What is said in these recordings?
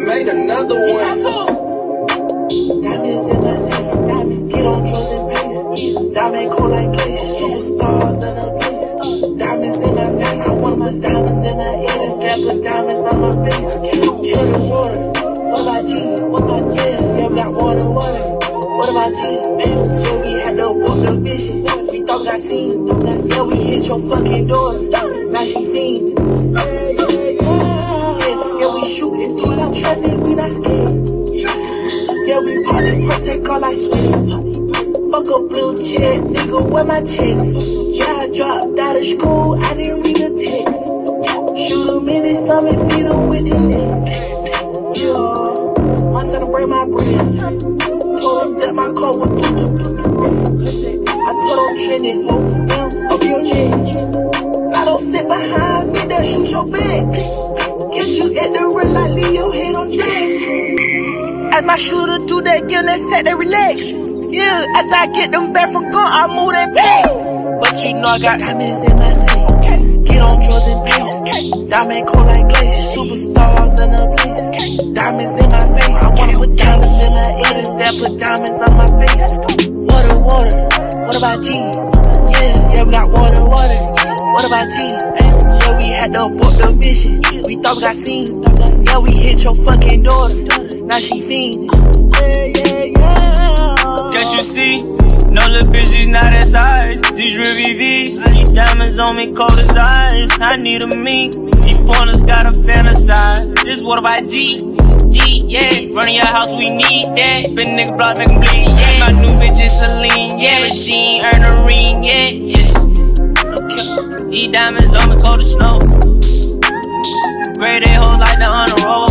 made another one. Diamonds in my city, get on drugs and pace. Diamond cold like glacier, superstars in a place. Diamonds in my face, I want my diamonds in my ears. That put diamonds on my face. Water, what about G? Yeah, we got water. What about G? Yeah, we had to abort the mission. We thought we got seen. Yeah, we hit your fucking door. Now she fiend. Yeah, we shooting through the traffic, we not scared. Yeah, we party, protect all our slaves. Fuck a blue check, nigga, where my checks? Yeah, I dropped out of school, I didn't read a text. Shoot him in his stomach, feed him with the leg. Yeah, my time to break my bread. Told him that my car was I told him trending, down up your leg. I don't sit behind me, they'll shoot your back. Catch you at the red light, leave your head on deck. As my shooter do that, get that set, they relax. Yeah, after I get them back from gun, I move that back. But you know I got diamonds in my city. Get on drugs and pace. Diamond cold like glacier, superstars in a place. Diamonds in my face, I wanna put diamonds in my ears. That put diamonds on my face. Water, what about G? Yeah, we got water. What about G? Yeah, we had to abort the mission. We thought we got seen. Yeah, we hit your fucking daughter. Now she fiend. Can't you see? No little bitches not that size. These real VVs. These diamonds on me cold as ice. I need a me. These pointers gotta fantasize. This what about G? Yeah. Running your house, we need that. Been nigga block, make 'em bleed, yeah. My new bitch is Celine, yeah. Machine, earn a ring, yeah. Okay. These diamonds on me cold as snow. Grade A hold like the honor roll.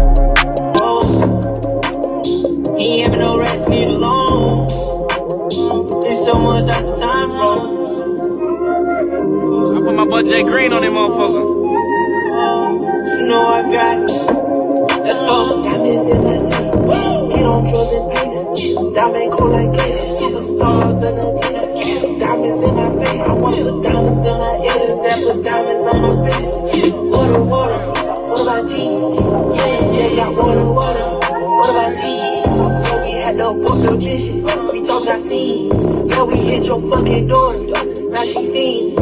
He ain't having no rest, need alone. There's so much out the time froze. I put my boy Jay Green on that motherfucker. You know I got it. Let's go. Diamonds in my city, get on drugs and pace. Diamond cold like glacier, superstars in a place. Diamonds in my face, I wanna put diamonds in my ears. That put diamonds on my face. Water, what about G? Yeah, we got water. What about G? Yeah, we had to abort the mission. We thought we got seen. Yeah, we hit your fucking daughter. Now she fiend.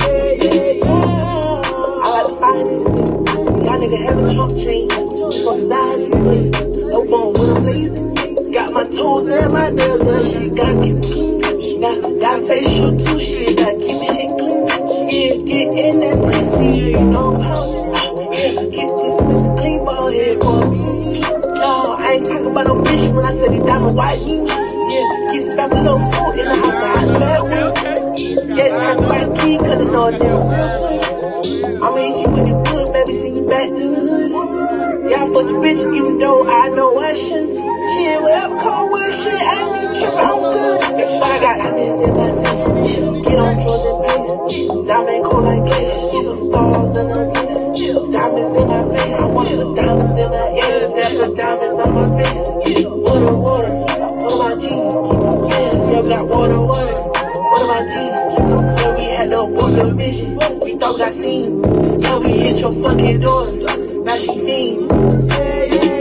I like the finest. Y'all nigga have a chump chain. This one is out in the place. No bone with a blazing. Got my toes and my nails done. Shit, gotta keep it clean. Got facial too, shit. Gotta keep shit clean. Yeah, get in that pussy. You know I'm pounding. Yeah, get pussy, Mr. Clean Ball head for me. No, I ain't talking about no fish when I said it diamond white. Yeah, get it family low soul in the house to hide the bad one. Yeah, talking about the key, cause I know it damn real. I'ma hit you with the wood, baby, send you back to the hood. Yeah, I fuck your bitch, even though I know I shouldn't. Shit, whatever, cold weather shit, I ain't even trippin', I'm good. But I got diamonds in my city. Get on drugs and pace. Diamond cold like glacier, superstars in a place. Diamonds in my face, I wanna put diamonds in my ears. That put diamonds on my face. Water, what about G? Yeah, we got water. What about G? Yeah, we had to abort the mission. We thought we got seen. Yeah, we hit your fucking daughter. Now she fiend.